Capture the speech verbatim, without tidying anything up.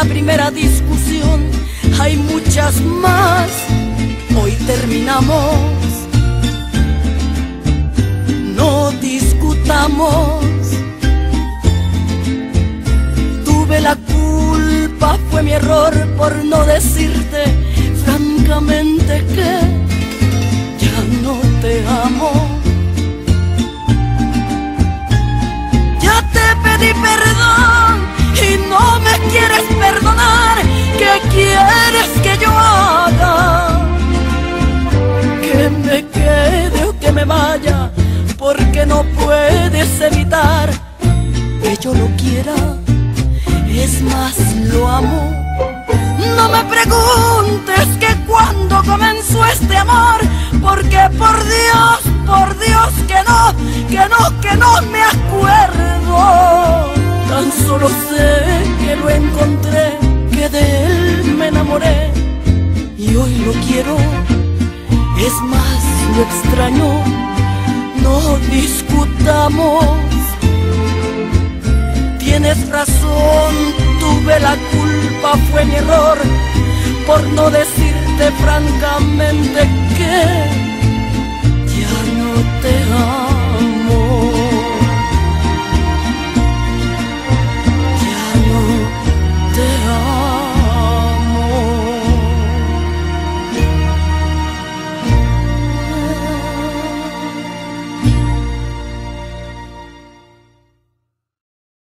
la primera discusión, hay muchas más. Hoy terminamos, no discutamos. Tuve la culpa, fue mi error por no decirte francamente que ya no te amo. Ya te pedí perdón y no me quieres perdonar. ¿Qué quieres que yo haga? Que me quede o que me vaya, porque no puedes evitar que yo lo quiera. Es más, lo amo. No me preguntes que cuándo comenzó este amor, porque por Dios, por Dios que no, que no, que no me acuerdo. Tan solo sé que lo encontré, que de él me enamoré y hoy lo quiero. Es más, lo extraño. No discutamos. Tienes razón, tuve la culpa, fue mi error por no decirte francamente que ya no te amo.